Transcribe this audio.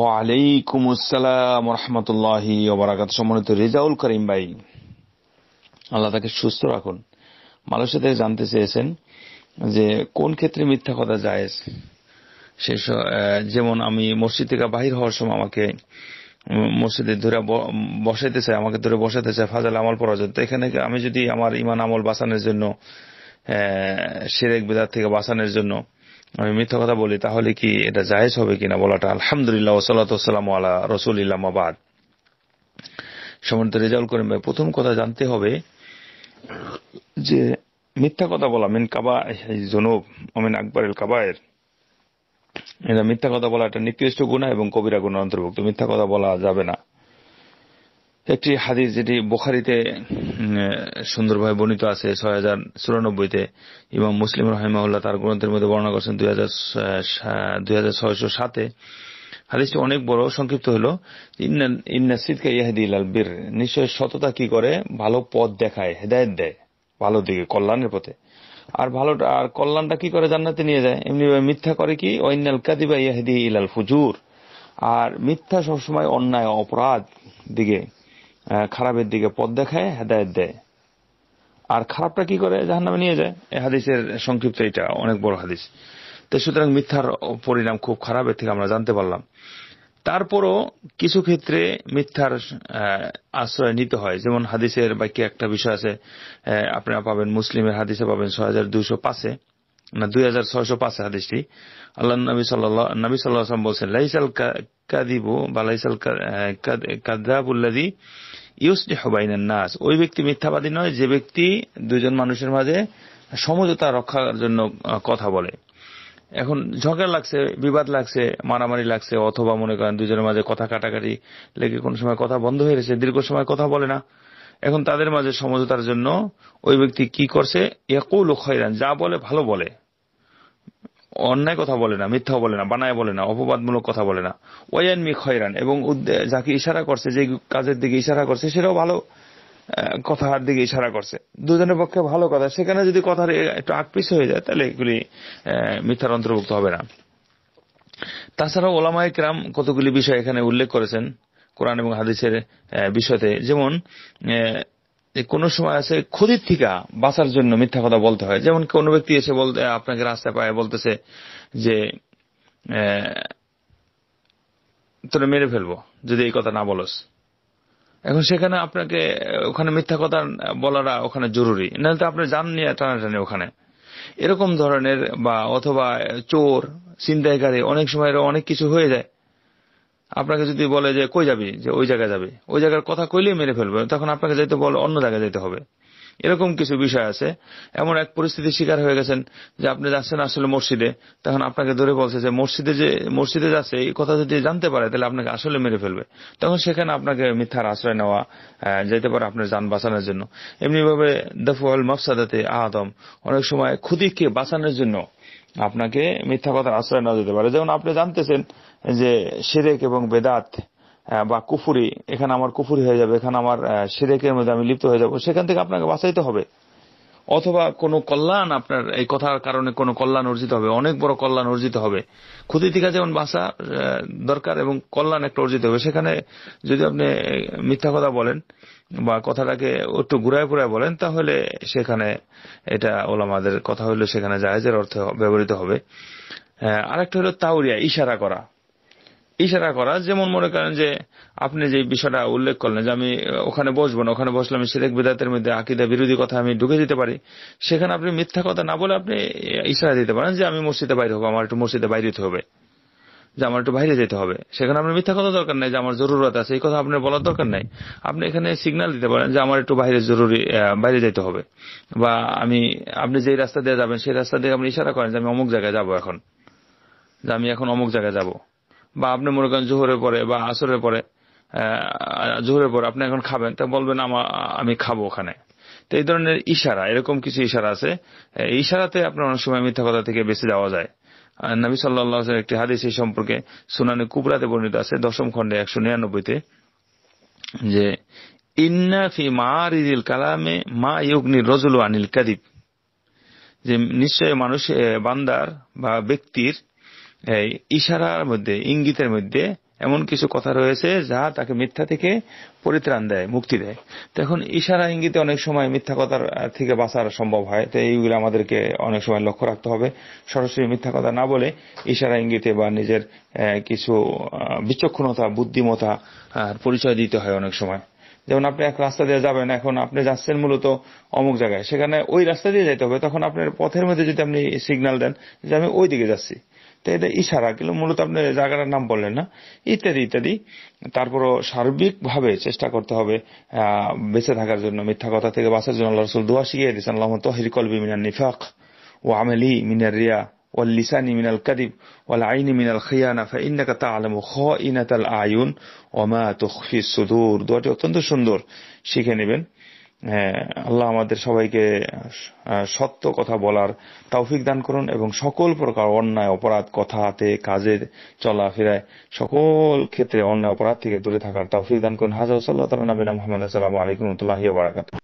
ওয়ালাইকুম আসসালাম রহমতুল্লাহি ওয়া বারাকাতুহু। সম্মানিত রেজাউল করিম ভাই, আল্লাহ তাকে সুস্থ রাখুন। মালয়েশিয়া থেকে জানতে চেয়েছেন যে কোন ক্ষেত্রে মিথ্যা কথা জায়েজ। যেমন আমি মসজিদ থেকে বাহির হওয়ার সময় আমাকে মসজিদে ধরে বসাইতে চায়, আমাকে ধরে বসাইতে চায় ফাজাল আমল পড়ার জন্য। তো এখানে আমি যদি আমার ইমান আমল বাঁচানোর জন্য, শিরক বিদআত থেকে বাঁচানোর জন্য আমি মিথ্যা কথা বলি, তাহলে কি এটা জায়েজ হবে কিনা বলাটা? আলহামদুলিল্লাহ ওয়াসসালাতু ওয়াসসালামু আলা রাসূলিল্লাহ মা বাদ। সম্মানিত রেজাউল করিম ভাই, প্রথম কথা জানতে হবে যে মিথ্যা কথা বলা মিন কাবায়ির মিন আকবারিল কাবায়ের, এটা মিথ্যা কথা বলা একটা নিকৃষ্ট গুনাহ এবং কবিরা গুনার অন্তর্ভুক্ত। মিথ্যা কথা বলা যাবে না। একটি হাদিস যেটি বুখারীতে সুন্দরভাবে বর্ণিত আছে 6094-তে, ইমাম মুসলিম রাহিমাহুল্লাহ তার গ্রন্থের মধ্যে বর্ণনা করেছেন 2607-এ। হাদিসটি অনেক বড়, সংক্ষিপ্ত হলো ইন্না সিদকা ইয়াহদি ইলাল বির, নিশ্চয় সততা কি করে? ভালো পথ দেখায়, হেদায়েত দেয় ভালো দিকে, কল্যাণের পথে। আর কল্যাণটা কি করে? জান্নাতে নিয়ে যায়। এমনি মিথ্যা করে কি? ওয়াইনাল কাযিবা ইয়াহদি ইলাল ফুজুর, আর মিথ্যা সবসময় অন্যায় অপরাধ দিকে, খারাপের দিকে পথ দেখায়, হেদায়েত দেয়। আর খারাপটা কি করে? জাহান্নামে নিয়ে যায়। এই হাদিসের সংক্ষিপ্ত এটা, অনেক বড় হাদিস। তো সুতরাং মিথ্যার পরিণাম খুব খারাপ, এর থেকে আমরা জানতে পারলাম। তারপরও কিছু ক্ষেত্রে মিথ্যার আশ্রয় নিতে হয়। যেমন হাদিসের বাক্যে একটা বিষয় আছে, আপনারা পাবেন মুসলিমের হাদিসে পাবেন 6205-এ, না 2605 হাদিসটি। আল্লাহ নবী সাল্লাল্লাহু আলাইহি ওয়াসাল্লাম বলেছেন, লাইসাল কাযিবু বা লাইসাল কাযাবুল্লাযী ইউসলিহু বাইনান নাস, ওই ব্যক্তি মিথ্যাবাদী নয় যে ব্যক্তি দুইজন মানুষের মাঝে সমঝোতা রক্ষার জন্য কথা বলে। এখন ঝগড়া লাগছে, বিবাদ লাগছে, মারামারি লাগছে, অথবা মনে করেন দুজনের মাঝে কথা কাটাকাটি লেগে কোন সময় কথা বন্ধ হয়ে গেছে, দীর্ঘ সময় কথা বলে না। এখন তাদের মাঝে সমঝোতার জন্য ওই ব্যক্তি কি করছে? ইয়াকুলু খায়রান, যা বলে ভালো বলে, অন্যায় কথা বলে না, মিথ্যা বলে না, বানায় বলে না, অপবাদমূলক কথা বলে না। ওয়ায়ানমি খায়রান, এবং যাকে ইশারা করছে, যে কাজের দিকে ইশারা করছে সেটাও ভালো কথার দিকে ইশারা করছে, দুজনের পক্ষে ভালো কথা। সেখানে যদি কথার একটু আকপিছ হয়ে যায়, তাহলে এগুলি মিথ্যার অন্তর্ভুক্ত হবে না। তাছাড়াও ওলামায়ে কেরাম কতগুলি বিষয় এখানে উল্লেখ করেছেন কোরআন এবং হাদিসের বিষয়তে। যেমন কোন সময় আছে ক্ষতির থেকে বাঁচার জন্য মিথ্যা কথা বলতে হয়। যেমন কোন ব্যক্তি এসে আপনাকে রাস্তায় পায় বলতেছে যে তোরে মেরে ফেলবো যদি এই কথা না বলস। এখন সেখানে আপনাকে ওখানে মিথ্যা কথা বলাটা ওখানে জরুরি, নাহলে তো আপনি জান নিয়ে টানাটানি ওখানে, এরকম ধরনের। বা অথবা চোর, ছিনতাইকারী, অনেক সময় অনেক কিছু হয়ে যায়। আপনাকে যদি বলে যে কই যাবি, যে ওই জায়গায় যাবে, ওই জায়গার কথা কইলেই মেরে ফেলবে, তখন আপনাকে যেতে বলে অন্য জায়গায় যেতে হবে। এরকম কিছু বিষয় আছে। এমন এক পরিস্থিতির শিকার হয়ে গেছেন যে আপনি যাচ্ছেন আসলে মসজিদে, তখন আপনাকে ধরে বলছে যে মসজিদে যাচ্ছে, এই কথা যদি জানতে পারে তাহলে আপনাকে আসলে মেরে ফেলবে। তখন সেখানে আপনাকে মিথ্যার আশ্রয় নেওয়া যেতে পারে আপনার জান বাঁচানোর জন্য। এমনিভাবে দাফউল মাফসাদাতে আদম, অনেক সময় ক্ষতিকে বাঁচানোর জন্য আপনাকে মিথ্যা কথার আশ্রয় নেওয়া যেতে পারে। যেমন আপনি জানতেছেন যে শিরক এবং বেদাত বা কুফরি, এখানে আমার কুফরি হয়ে যাবে, এখানে আমার শিরকের মধ্যে আমি লিপ্ত হয়ে যাব, সেখান থেকে আপনাকে বাঁচাইতে হবে। অথবা কোনো কল্যাণ, আপনার এই কথার কারণে কোনো কল্যাণ অর্জিত হবে, অনেক বড় কল্যাণ অর্জিত হবে। ক্ষতি থেকে যেমন বাঁচা দরকার এবং কল্যাণ একটা অর্জিত হবে, সেখানে যদি আপনি মিথ্যা কথা বলেন বা কথাটাকে একটু ঘুরায় ঘুরায় বলেন, তাহলে সেখানে এটা ওলামাদের কথা হইলে সেখানে জায়েজের অর্থে ব্যবহৃত হবে। আরেকটা হলো তাওরিয়া, ইশারা করা। যেমন মনে করেন যে আপনি যে বিষয়টা উল্লেখ করলেন যে আমি ওখানে বসবো না, ওখানে বসলে আমি শিরক বিদআতের মধ্যে আকীদা বিরোধী কথা আমি ঢুকে যেতে পারি। সেখানে আপনি মিথ্যা কথা না বলে আপনি ইশারা দিতে পারেন যে আমি মসজিদে বাইরে হবো, আমার একটু মসজিদে বাইরে যেতে হবে, যে আমার একটু বাইরে যেতে হবে। সেখানে আপনার মিথ্যা কথা দরকার নাই, যে আমার জরুরত আছে, এই কথা আপনার বলার দরকার নাই। আপনি এখানে সিগন্যাল দিতে পারেন যে আমার একটু বাইরে যেতে হবে। বা আপনি যেই রাস্তা দিয়ে যাবেন সেই রাস্তা দিয়ে আপনি ইশারা করেন যে আমি অমুক জায়গায় যাবো এখন, যে আমি এখন অমুক জায়গায় যাবো। বা আপনি মনে করেন জোহরের পরে বা আসরের পরে, জোহরের পরে আপনি এখন খাবেন, তা বলবেন আমি খাবো ওখানে। তো এই ধরনের ইশারা, এরকম কিছু ইশারা আছে। ইশারাতে আপনার অনেক সময় মিথ্যা কথা থেকে বেঁচে যাওয়া যায়। নবী সাল্লাল্লাহু আলাইহি ওয়াসাল্লাম একটি হাদিস এই সম্পর্কে সুনানে কুবরাতে বর্ণিত আছে 10ম খণ্ডে 199-তে, যে ইন্না ফি মারিদিল কালামে মা ইউগনি রাজুলু আনিল কাযিব, যে নিশ্চয় বান্দার বা ব্যক্তির ইশারার মধ্যে, ইঙ্গিতের মধ্যে এমন কিছু কথা রয়েছে যা তাকে মিথ্যা থেকে পরিত্রাণ দেয়, মুক্তি দেয়। তো এখন ইশারা ইঙ্গিতে অনেক সময় মিথ্যা কথার থেকে বাঁচার সম্ভব হয়। তো এইগুলো আমাদেরকে অনেক সময় লক্ষ্য রাখতে হবে। সরাসরি মিথ্যা কথা না বলে ইশারা ইঙ্গিতে বা নিজের কিছু বিচক্ষণতা, বুদ্ধিমত্তা পরিচয় দিতে হয় অনেক সময়। যেমন আপনি এক রাস্তা দিয়ে যাবেন, এখন আপনি যাচ্ছেন মূলত অমুক জায়গায়, সেখানে ওই রাস্তা দিয়ে যেতে হবে, তখন আপনার পথের মধ্যে যদি আপনি সিগন্যাল দেন যে আমি ওই দিকে যাচ্ছি, তো এটা ইশারা, কিন্তু মূলত আপনি জায়গাটার নাম বললেন না, ইত্যাদি ইত্যাদি। তারপরও সার্বিকভাবে চেষ্টা করতে হবে বেঁচে থাকার জন্য, মিথ্যা কথা থেকে বাঁচার জন্য আল্লাহ রাসূল দোয়া শিখিয়ে দিয়েছেন, আল্লাহুম্মা তাহহির কলবি মিনান নিফাক ওয়া আমালি মিনার রিয়া ওয়াল লিসানি মিনাল কাযিব ওয়াল আইনি মিনাল খিয়ানা ফাইন্নাকা তা'লামু খাইনাতাল আয়ুন ওয়া মা তুখফিস সুদূর। দোয়াটি অত্যন্ত সুন্দর, শিখে নেবেন। আল্লাহ আমাদের সবাইকে সত্য কথা বলার তৌফিক দান করুন এবং সকল প্রকার অন্যায় অপরাধ, কথাতে, কাজে, চলাফেরায়, সকল ক্ষেত্রে অন্যায় অপরাধ থেকে দূরে থাকার তৌফিক দান করুন। হাজা সাল্লাল্লাহু তাআলা নবিনা মুহাম্মদ সাল্লাল্লাহু আলাইহি ওয়া সাল্লাম।